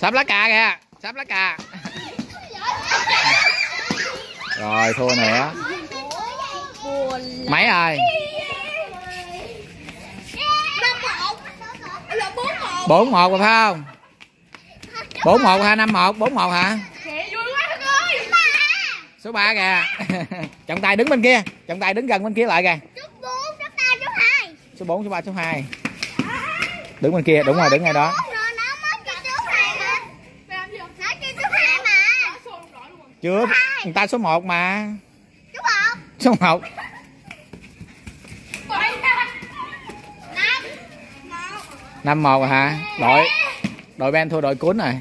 Sắp lá cà kìa, sắp lá cà. Rồi thua nữa. Mấy rồi? 4-1 rồi phải không? 4-1 hay 5-1? 4-1 hả? Số 3 kìa. Trọng tài đứng bên kia, trọng tài đứng gần bên kia lại kìa. Số 4, số 3, số 2. Đứng bên kia, đúng rồi, đứng ngay đó. Chưa, người ta số 1 mà. Số 1. 5-1 rồi hả? Đội Ben thua đội Cuốn rồi.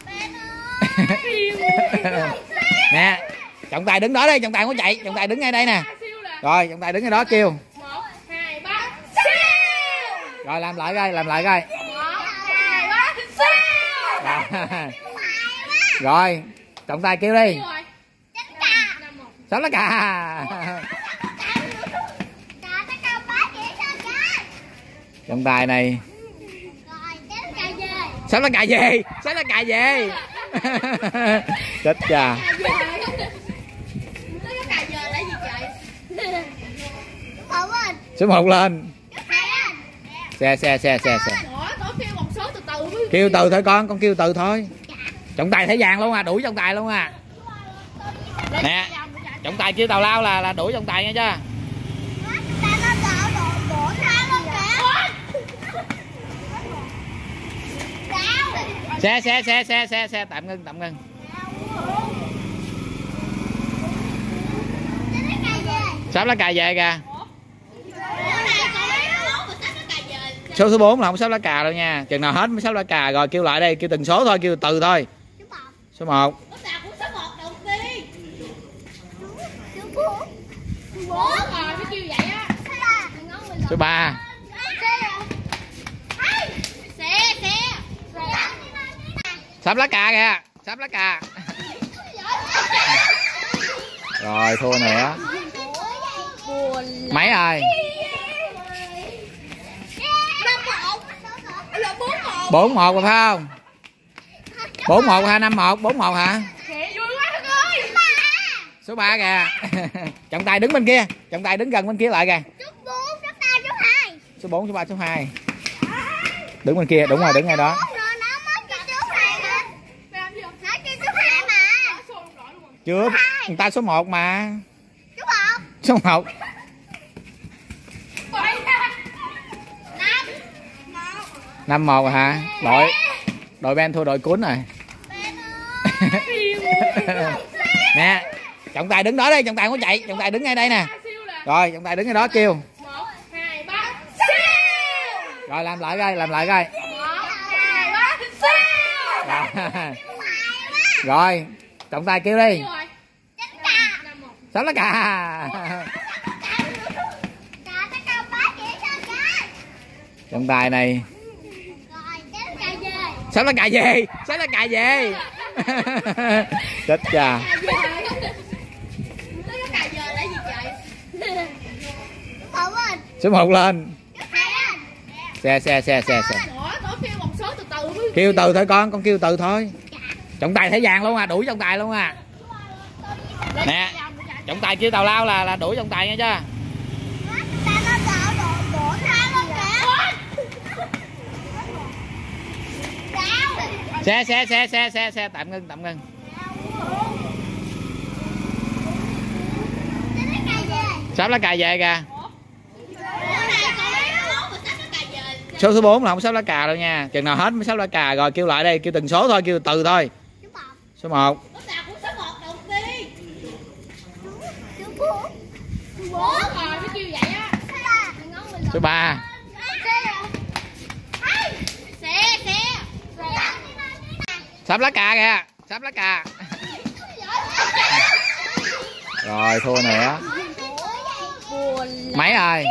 Nè, trọng tài đứng đó đi, trọng tài không có chạy, trọng tài đứng ngay đây nè. Rồi, trọng tài đứng ngay đó kêu. 1, 2, 3. Rồi làm lại coi, làm lại coi. 1, 2, 3. Rồi, trọng tài kêu đi. Sắp lá cà. Trọng tài này. Sắp lá cà về, sắp lá cà về. Chết cha. Số 1 lên. Xe. Kêu từ thôi con kêu từ thôi. Trọng tài thẻ vàng luôn à, đuổi trọng tài luôn à. Nè, trọng tài kêu tào lao là đuổi trọng tài nghe chưa? Xe tạm ngưng. Sắp lá cà về kìa. Số 4 là không sắp lá cà đâu nha. Chừng nào hết mới sắp lá cà. Rồi kêu lại đây, kêu từng số thôi, kêu từ thôi. Số 1. Số 3. Sắp lá cà kìa, sắp lá cà. Rồi thua nữa. Mấy rồi? 4-1 rồi phải không? 4-1 hay 5-1? 4-1 hả? Số 3 kìa. Trọng tài đứng bên kia, trọng tài đứng gần bên kia lại kìa. Số 4, số 3, số 2. Đứng bên kia, đúng rồi, đứng ngay đó. Chưa, người ta số 1 mà. Số 1. 5-1 rồi hả? Đội Ben thua đội Cuốn rồi. Nè, trọng tài đứng đó đi, trọng tài không có chạy, trọng tài đứng ngay đây nè. Rồi, trọng tài đứng ngay đó kêu. 1, 2, 3. Rồi làm lại coi, làm lại coi. 1, 2, 3. Rồi, trọng tài kêu đi. Sắp lá cà. Trọng tài này. Sắp lá cà về, sắp lá cà về. Chết cha. Số 1 lên. Xe. Kêu từ thôi con kêu từ thôi. Trọng tài thẻ vàng luôn à, đuổi trọng tài luôn à. Nè, trọng tài kêu tào lao là đuổi trọng tài nghe chưa? Xe tạm ngưng. Sắp lá cà về kìa. Số 4 là không sắp lá cà đâu nha. Chừng nào hết mới sắp lá cà. Rồi kêu lại đây, kêu từng số thôi, kêu từ thôi. Số 1. Số 3. Sắp lá cà kìa, sắp lá cà. Rồi thua nữa. Mấy rồi?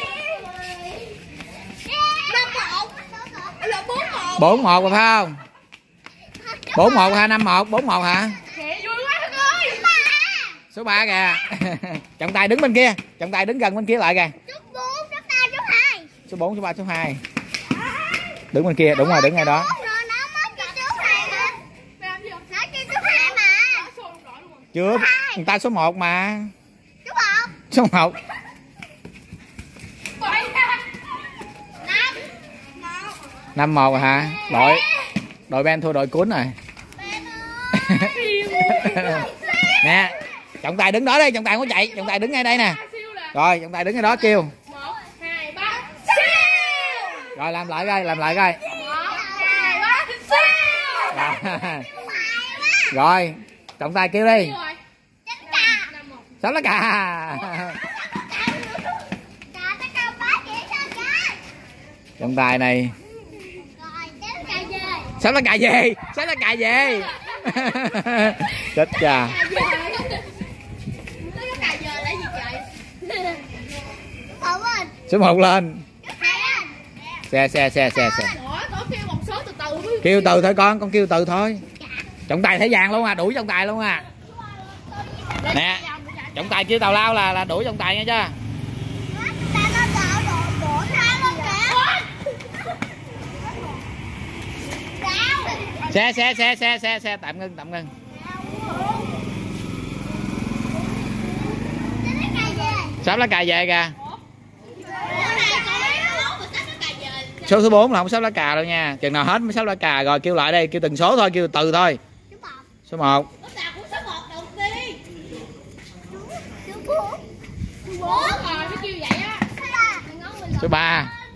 4-1 rồi phải không? 4-1 hay 5-1? 4-1 hả? Số 3 kìa. Trọng tài đứng bên kia, trọng tài đứng gần bên kia lại kìa. Số 4, số 3, số 2. Đứng bên kia, đúng rồi, đứng ngay đó. Chưa, người ta số 1 mà. Số 1. Số 1. 5-1 hả? Đội Ben thua đội Cuốn rồi. Nè, trọng tài đứng đó đi, trọng tài không có chạy, trọng tài đứng ngay đây nè. Rồi, trọng tài đứng ngay đó kêu. 1, 2, 3. Siêu. Rồi làm lại coi, làm lại coi. 1, 2, 3. Siêu. Rồi, trọng tài kêu đi. 6 lá cà. Trọng tài này 6 lá cà về, 6 lá cà về. Chết cha. Số 1 lên. Xe. Kêu từ thôi con kêu từ thôi. Trọng tài thẻ vàng luôn à, đuổi trọng tài luôn à. Nè, trọng tài kêu tào lao là đuổi trọng tài nha chứ. Xe tạm ngưng. 6 lá cà về kìa. Số 4 là không 6 lá cà đâu nha. Chừng nào hết mới 6 lá cà rồi kêu lại đây, kêu từng số thôi, kêu từ thôi. Số 1. Số 3.